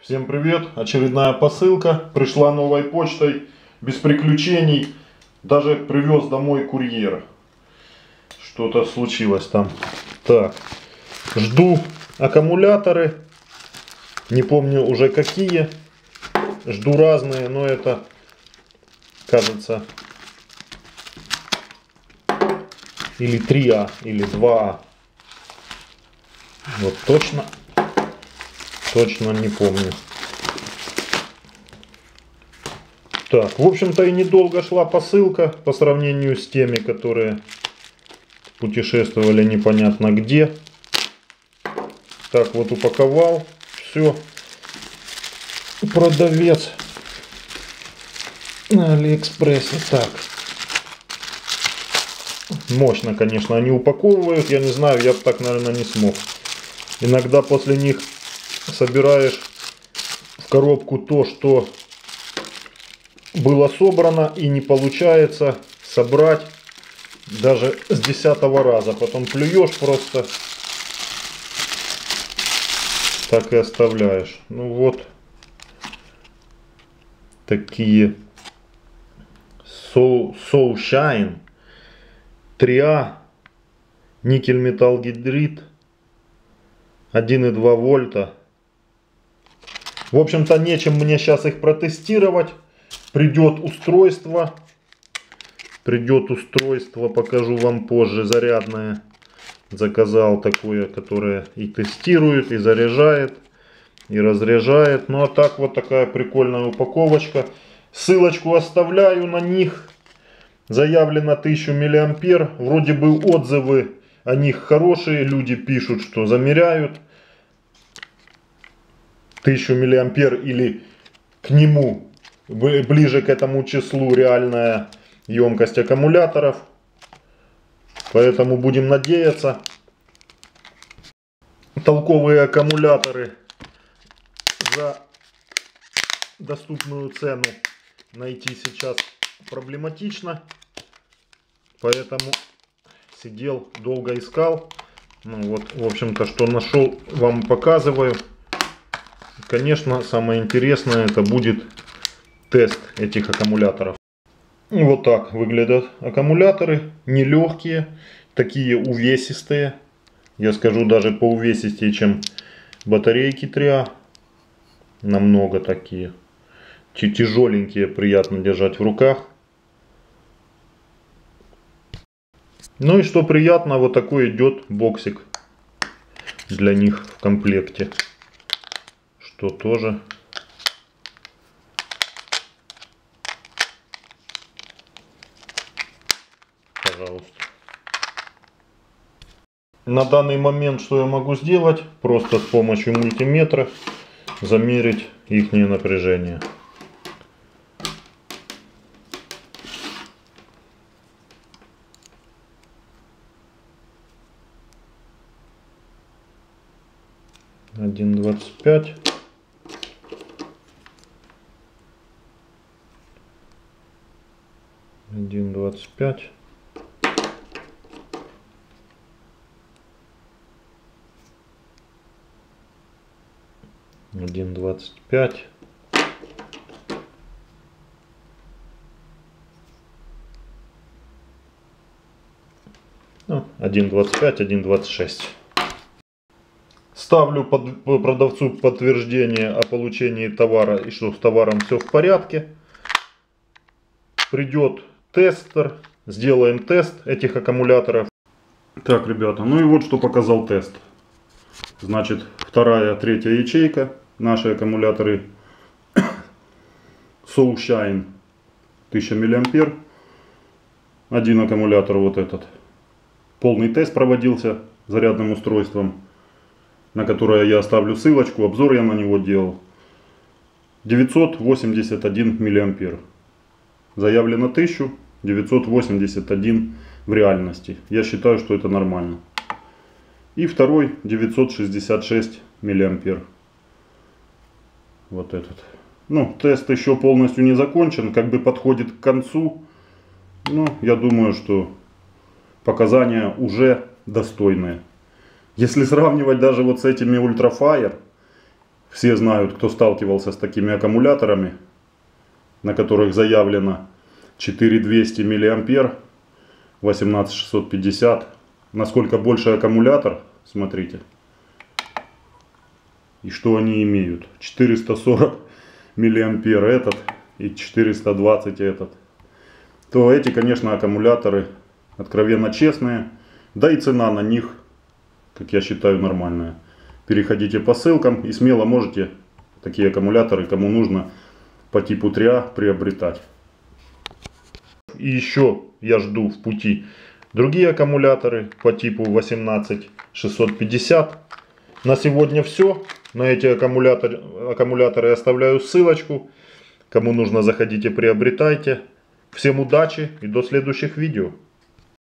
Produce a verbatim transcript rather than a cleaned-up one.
Всем привет! Очередная посылка пришла новой почтой, без приключений. Даже привез домой курьер. Что-то случилось там. Так, жду аккумуляторы. Не помню уже какие. Жду разные, но это, кажется, или три А, или два А. Вот точно. Точно не помню. Так, в общем-то и недолго шла посылка по сравнению с теми, которые путешествовали непонятно где. Так вот упаковал. Все. Продавец на Алиэкспрессе. Так. Мощно, конечно, они упаковывают. Я не знаю, я бы так, наверное, не смог. Иногда после них собираешь в коробку то, что было собрано, и не получается собрать даже с десятого раза. Потом плюешь просто, так и оставляешь. Ну вот такие So, So Shine три А, никель металл гидрид, один и два вольта. В общем-то, нечем мне сейчас их протестировать. Придет устройство. Придет устройство, покажу вам позже, зарядное. Заказал такое, которое и тестирует, и заряжает, и разряжает. Ну а так вот такая прикольная упаковочка. Ссылочку оставляю на них. Заявлено тысяча миллиампер. Вроде бы отзывы о них хорошие. Люди пишут, что замеряют тысячу миллиампер или к нему, ближе к этому числу, реальная емкость аккумуляторов. Поэтому будем надеяться. Толковые аккумуляторы за доступную цену найти сейчас проблематично. Поэтому сидел, долго искал. Ну вот, в общем-то, что нашел, вам показываю. Конечно, самое интересное это будет тест этих аккумуляторов. И вот так выглядят аккумуляторы. Нелегкие, такие увесистые. Я скажу, даже по увесистее, чем батарейки три А. Намного такие. Тяжеленькие, приятно держать в руках. Ну и что приятно, вот такой идет боксик для них в комплекте. Что тоже пожалуйста. На данный момент что я могу сделать? Просто с помощью мультиметра замерить их напряжение. один двадцать пять. один двадцать пять. один двадцать пять. Ну, один двадцать пять, один двадцать шесть. Ставлю под, продавцу подтверждение о получении товара и что с товаром все в порядке. Придет тестер, сделаем тест этих аккумуляторов. Так, ребята, ну и вот что показал тест. Значит, вторая, третья ячейка. Наши аккумуляторы So Shine тысяча миллиампер. Один аккумулятор вот этот. Полный тест проводился зарядным устройством, на которое я оставлю ссылочку. Обзор я на него делал. девятьсот восемьдесят один миллиампер. Заявлено тысяча девятьсот восемьдесят один в реальности. Я считаю, что это нормально. И второй девятьсот шестьдесят шесть миллиампер. Вот этот. Ну, тест еще полностью не закончен. Как бы подходит к концу. Ну, я думаю, что показания уже достойные. Если сравнивать даже вот с этими Ultrafire, Все знают, кто сталкивался с такими аккумуляторами, на которых заявлено четыре тысячи двести миллиампер, восемнадцать тысяч шестьсот пятьдесят. Насколько больше аккумулятор, смотрите. И что они имеют? четыреста сорок миллиампер этот и четыреста двадцать этот. То эти, конечно, аккумуляторы откровенно честные. Да и цена на них, как я считаю, нормальная. Переходите по ссылкам и смело можете такие аккумуляторы, кому нужно, по типу три А приобретать. И еще я жду в пути другие аккумуляторы по типу восемнадцать тысяч шестьсот пятьдесят. На сегодня все. На эти аккумуляторы, аккумуляторы я оставляю ссылочку. Кому нужно, заходите, приобретайте. Всем удачи и до следующих видео.